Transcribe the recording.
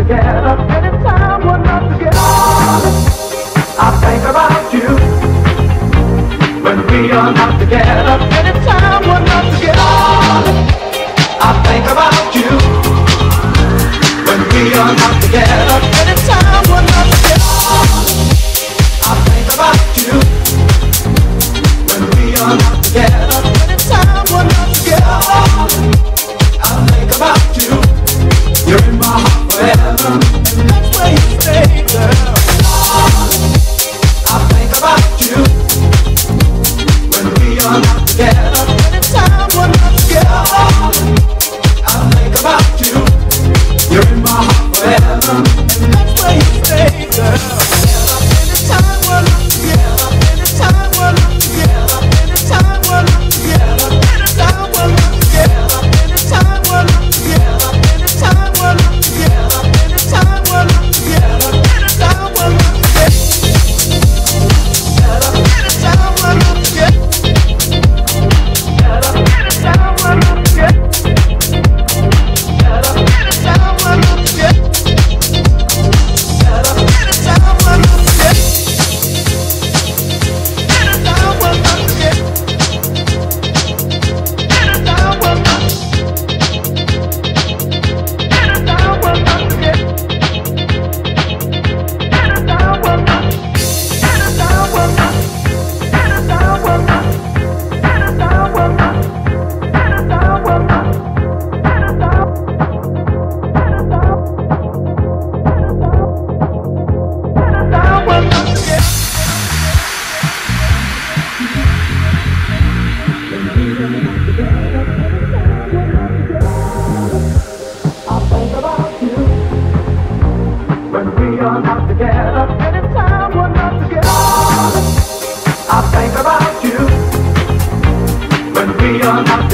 together. Anytime we're not together, I think about you. When we are not together, anytime we're not together, I think about you. When we are not together, anytime we're not together, I think about you. When we are not together, anytime we're not together, I think about you. You're in my heart forever, and that's where you stay, girl. I think about you. When we are not together, anytime we're not together, I think about you. You're in my heart forever, and that's where you stay, girl. Anytime we're not together, anytime we're not together, anytime we're not together, anytime we're not together, anytime we're not together, anytime we're not together, anytime we're not together, anytime we're not together, anytime we're not together, anytime we're not together, anytime we're not together. I think about you when we are not